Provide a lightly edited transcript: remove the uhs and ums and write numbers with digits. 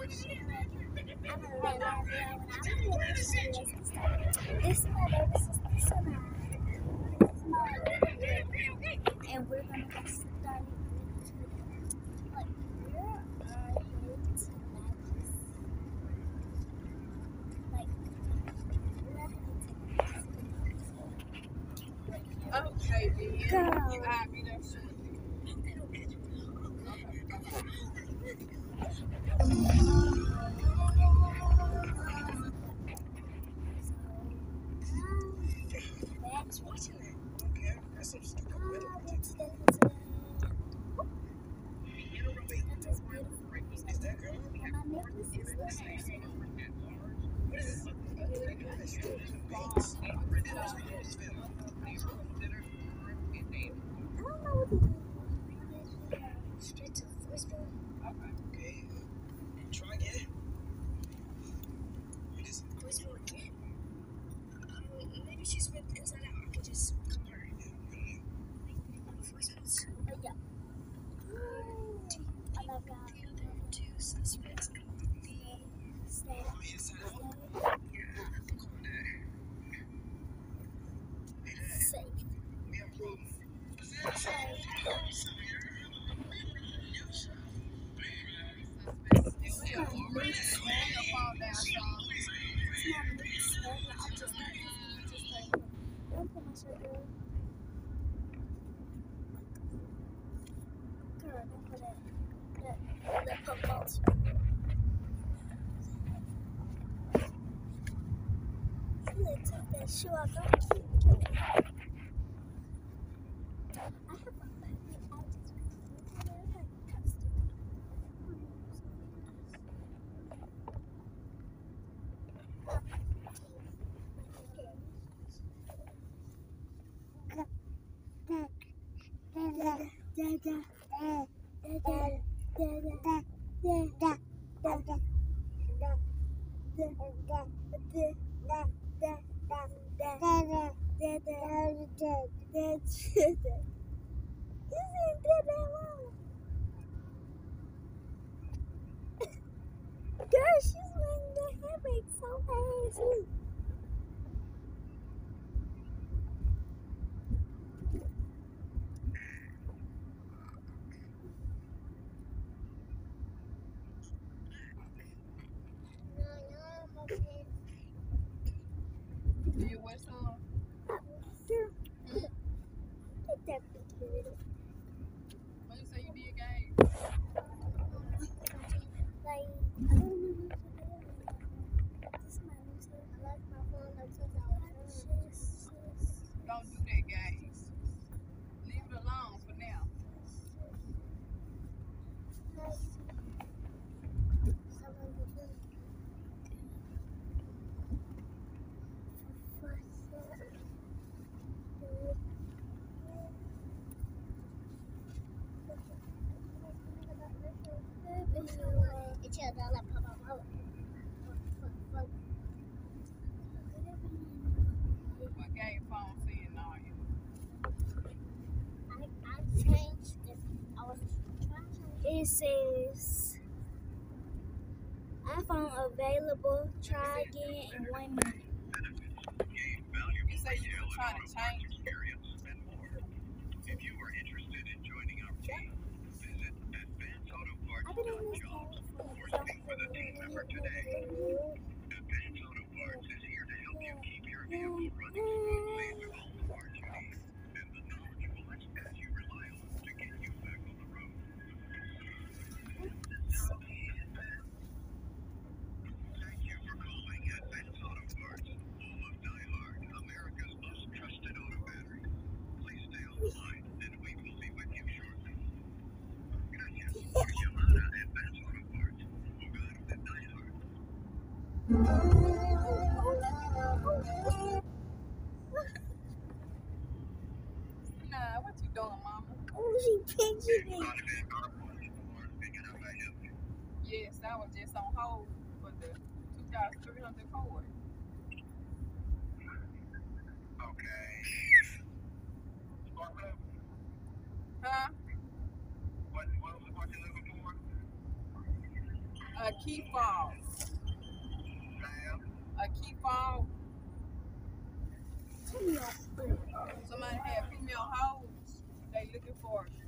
This is my baby sister Sana. And we're gonna get started. Like, where are you tonight? Like, okay, then. Girl. I'll be there shortly. That's watching it. Okay, that's some stupid weather. That's beautiful. Is that girl? And my necklace is there. What is it? That's two beats. I don't know what to do. Straight to the first one. Okay. Try again. What is it? First one again. Maybe she's with Inside Out. I could just call her. First one's yeah. I love God. The other two suspects could be Stay. Inside Out? Yeah, I'm calling that. Hey, Dad. Safe. We have a problem. Shoe off. Girl, she's making the handbrake so fast. Do you wear some? Take that picture. What you say you did, gang? Like, I don't know what to do. This is my new tip. I like my phone like $2. Don't do that, guys. Leave it alone for now. What game phone saying now? I changed it. I was trying to. It says iPhone available. Try again in 1 minute. You say you were trying to change it. If you are interested in joining our team, visit Advance Auto Parts. I've been in this game Or speak with a team member today. Advance Auto Parts is here to help you keep your vehicle running smoothly with all the parts you need and the knowledgeable experts you rely on to get you back on the road. Thank you for calling Advance Auto Parts, home of Die Hard, America's most trusted auto battery. Please stay on the line and we will be with you shortly. Gracias por llamar a Advance Auto Parts, hogar de Die Hard. Nah, what you doing, mama? Oh, she pictured me. Yes, I was just on hold for the 2,300 cord. Okay. Huh? What was you looking for? A key fob. Ma'am, A key fob. Tell me your friend. Somebody had female hoes. They looking for